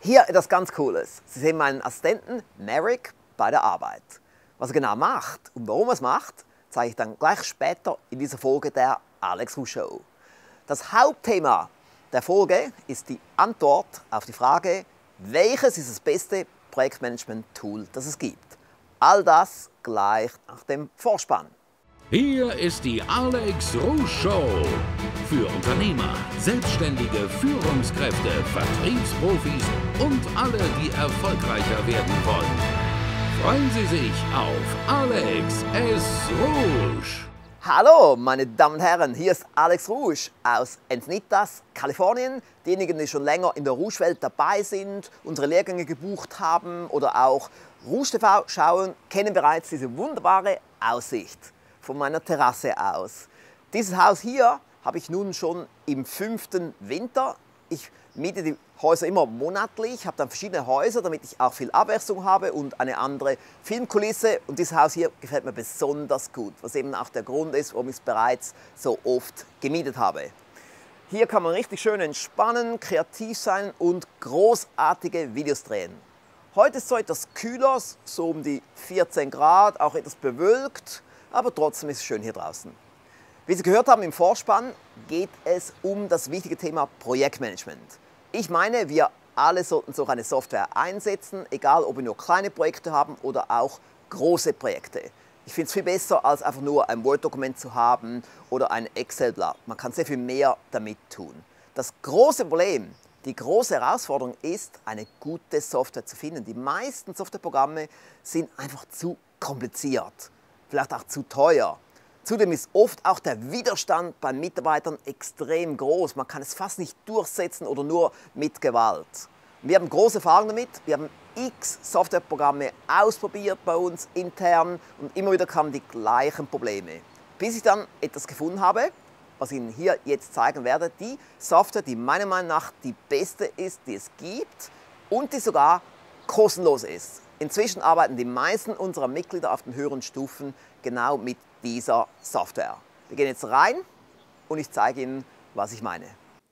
Hier etwas ganz Cooles. Sie sehen meinen Assistenten Merrick bei der Arbeit. Was er genau macht und warum er es macht, zeige ich dann gleich später in dieser Folge der Alex Rouge Show. Das Hauptthema der Folge ist die Antwort auf die Frage, welches ist das beste Projektmanagement-Tool, das es gibt. All das gleich nach dem Vorspann. Hier ist die Alex Rouge Show. Für Unternehmer, Selbstständige, Führungskräfte, Vertriebsprofis und alle, die erfolgreicher werden wollen. Freuen Sie sich auf Alex S. Rouge. Hallo meine Damen und Herren, hier ist Alex Rouge aus Encinitas, Kalifornien. Diejenigen, die schon länger in der Rouge-Welt dabei sind, unsere Lehrgänge gebucht haben oder auch Rouge TV schauen, kennen bereits diese wunderbare Aussicht von meiner Terrasse aus. Dieses Haus hier habe ich nun schon im 5. Winter. Ich miete die Häuser immer monatlich, habe dann verschiedene Häuser, damit ich auch viel Abwechslung habe und eine andere Filmkulisse. Und dieses Haus hier gefällt mir besonders gut, was eben auch der Grund ist, warum ich es bereits so oft gemietet habe. Hier kann man richtig schön entspannen, kreativ sein und großartige Videos drehen. Heute ist es so etwas kühler, so um die 14 Grad, auch etwas bewölkt, aber trotzdem ist es schön hier draußen. Wie Sie gehört haben im Vorspann, geht es um das wichtige Thema Projektmanagement. Ich meine, wir alle sollten so eine Software einsetzen, egal ob wir nur kleine Projekte haben oder auch große Projekte. Ich finde es viel besser, als einfach nur ein Word-Dokument zu haben oder ein Excel-Blatt. Man kann sehr viel mehr damit tun. Das große Problem, die große Herausforderung ist, eine gute Software zu finden. Die meisten Softwareprogramme sind einfach zu kompliziert, vielleicht auch zu teuer. Zudem ist oft auch der Widerstand bei Mitarbeitern extrem groß. Man kann es fast nicht durchsetzen oder nur mit Gewalt. Wir haben große Erfahrung damit. Wir haben x Softwareprogramme ausprobiert bei uns intern und immer wieder kamen die gleichen Probleme. Bis ich dann etwas gefunden habe, was ich Ihnen hier jetzt zeigen werde, die Software, die meiner Meinung nach die beste ist, die es gibt und die sogar kostenlos ist. Inzwischen arbeiten die meisten unserer Mitglieder auf den höheren Stufen genau mit dieser Software. Wir gehen jetzt rein und ich zeige Ihnen, was ich meine.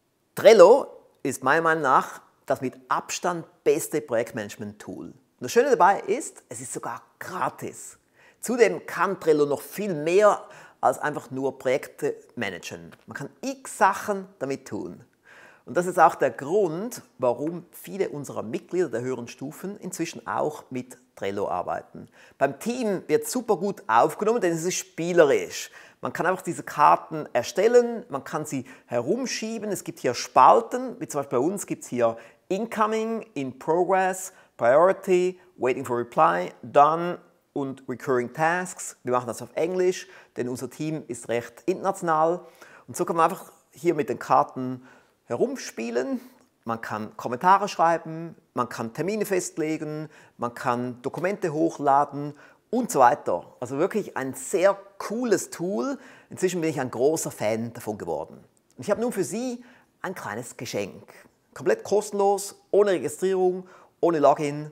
Trello ist meiner Meinung nach das mit Abstand beste Projektmanagement-Tool. Und das Schöne dabei ist, es ist sogar gratis. Zudem kann Trello noch viel mehr als einfach nur Projekte managen. Man kann x Sachen damit tun. Und das ist auch der Grund, warum viele unserer Mitglieder der höheren Stufen inzwischen auch mit Trello arbeiten. Beim Team wird super gut aufgenommen, denn es ist spielerisch. Man kann einfach diese Karten erstellen, man kann sie herumschieben. Es gibt hier Spalten, wie zum Beispiel bei uns gibt es hier Incoming, In Progress, Priority, Waiting for Reply, Done und Recurring Tasks. Wir machen das auf Englisch, denn unser Team ist recht international. Und so kann man einfach hier mit den Karten herumspielen. Man kann Kommentare schreiben, man kann Termine festlegen, man kann Dokumente hochladen und so weiter. Also wirklich ein sehr cooles Tool. Inzwischen bin ich ein großer Fan davon geworden. Und ich habe nun für Sie ein kleines Geschenk. Komplett kostenlos, ohne Registrierung, ohne Login.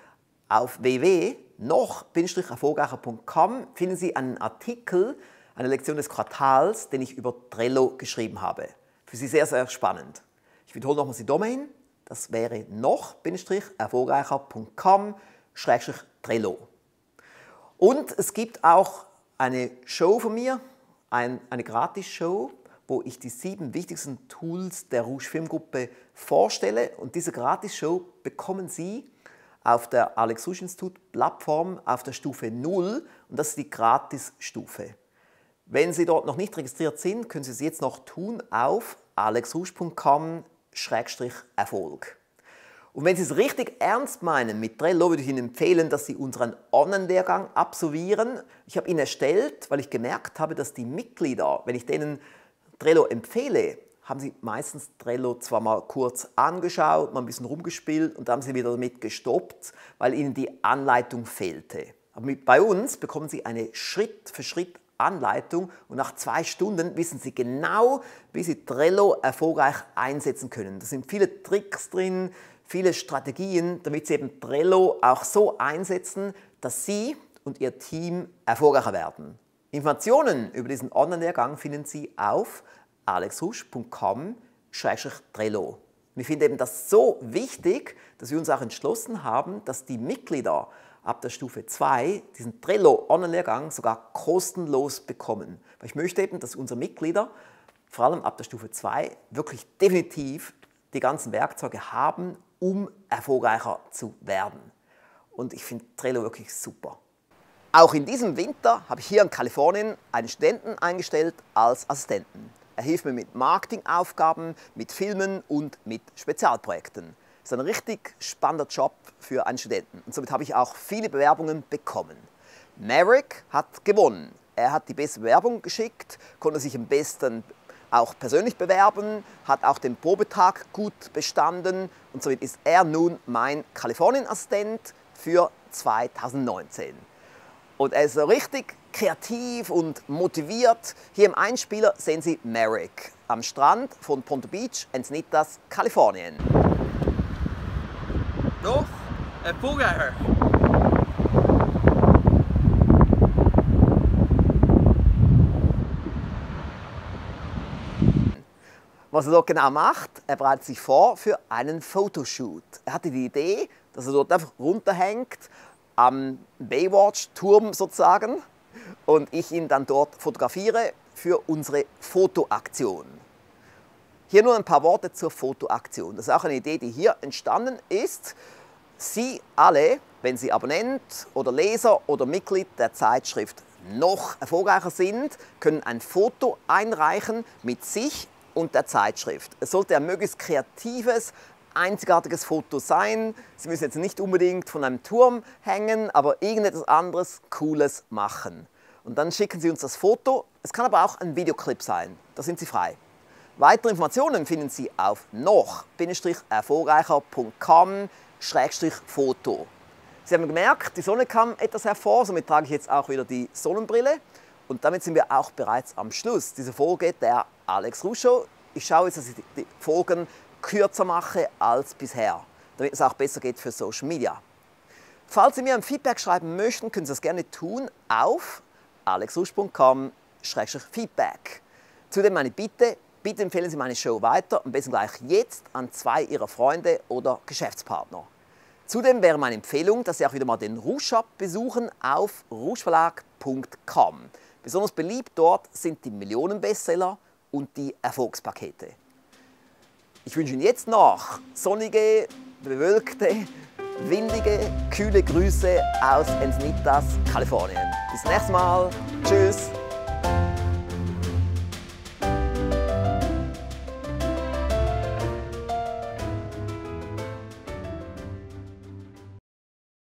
Auf www.noch-erfolgreicher.com finden Sie einen Artikel, eine Lektion des Quartals, den ich über Trello geschrieben habe. Für Sie sehr, sehr spannend. Ich wiederhole nochmals die Domain. Das wäre noch-erfolgreicher.com/Trello. Und es gibt auch eine Show von mir, eine Gratis-Show, wo ich die 7 wichtigsten Tools der Rouge Filmgruppe vorstelle. Und diese Gratis-Show bekommen Sie auf der Alex Rouge Institut Plattform auf der Stufe 0 und das ist die Gratis-Stufe. Wenn Sie dort noch nicht registriert sind, können Sie es jetzt noch tun auf alexrouge.com/Erfolg. Und wenn Sie es richtig ernst meinen mit Trello, würde ich Ihnen empfehlen, dass Sie unseren Online-Lehrgang absolvieren. Ich habe ihn erstellt, weil ich gemerkt habe, dass die Mitglieder, wenn ich denen Trello empfehle, haben sie meistens Trello zwar mal kurz angeschaut, mal ein bisschen rumgespielt und dann haben sie wieder damit gestoppt, weil ihnen die Anleitung fehlte. Aber bei uns bekommen Sie eine Schritt-für-Schritt Anleitung und nach 2 Stunden wissen Sie genau, wie Sie Trello erfolgreich einsetzen können. Da sind viele Tricks drin, viele Strategien, damit Sie eben Trello auch so einsetzen, dass Sie und Ihr Team erfolgreicher werden. Informationen über diesen Online-Lehrgang finden Sie auf alexrouge.com/Trello. Und ich finde eben das so wichtig, dass wir uns auch entschlossen haben, dass die Mitglieder ab der Stufe 2 diesen Trello Online-Lehrgang sogar kostenlos bekommen. Weil ich möchte eben, dass unsere Mitglieder, vor allem ab der Stufe 2, wirklich definitiv die ganzen Werkzeuge haben, um erfolgreicher zu werden. Und ich finde Trello wirklich super. Auch in diesem Winter habe ich hier in Kalifornien einen Studenten eingestellt als Assistenten. Er hilft mir mit Marketingaufgaben, mit Filmen und mit Spezialprojekten. Das ist ein richtig spannender Job für einen Studenten. Und somit habe ich auch viele Bewerbungen bekommen. Maverick hat gewonnen. Er hat die beste Bewerbung geschickt, konnte sich am besten auch persönlich bewerben, hat auch den Probetag gut bestanden und somit ist er nun mein Kalifornien-Assistent für 2019. Und er ist so richtig kreativ und motiviert. Hier im Einspieler sehen Sie Maverick am Strand von Ponte Beach, Encinitas, Kalifornien. Noch ein Vogelheimer. Was er dort genau macht, er bereitet sich vor für einen Fotoshoot. Er hatte die Idee, dass er dort einfach runterhängt, am Baywatch-Turm sozusagen, und ich ihn dann dort fotografiere für unsere Fotoaktion. Hier nur ein paar Worte zur Fotoaktion. Das ist auch eine Idee, die hier entstanden ist. Sie alle, wenn Sie Abonnent oder Leser oder Mitglied der Zeitschrift noch erfolgreicher sind, können ein Foto einreichen mit sich und der Zeitschrift. Es sollte ein möglichst kreatives, einzigartiges Foto sein. Sie müssen jetzt nicht unbedingt von einem Turm hängen, aber irgendetwas anderes Cooles machen. Und dann schicken Sie uns das Foto. Es kann aber auch ein Videoclip sein. Da sind Sie frei. Weitere Informationen finden Sie auf noch-erfolgreicher.com/Foto. Sie haben gemerkt, die Sonne kam etwas hervor, somit trage ich jetzt auch wieder die Sonnenbrille. Und damit sind wir auch bereits am Schluss dieser Folge der Alex Rouge Show. Ich schaue jetzt, dass ich die Folgen kürzer mache als bisher, damit es auch besser geht für Social Media. Falls Sie mir ein Feedback schreiben möchten, können Sie das gerne tun auf alexrouge.com/Feedback. Zudem meine Bitte, bitte empfehlen Sie meine Show weiter, am besten gleich jetzt an 2 Ihrer Freunde oder Geschäftspartner. Zudem wäre meine Empfehlung, dass Sie auch wieder mal den Rouge Shop besuchen auf rougeverlag.com. Besonders beliebt dort sind die Millionen-Bestseller und die Erfolgspakete. Ich wünsche Ihnen jetzt noch sonnige, bewölkte, windige, kühle Grüße aus Encinitas, Kalifornien. Bis zum nächsten Mal. Tschüss.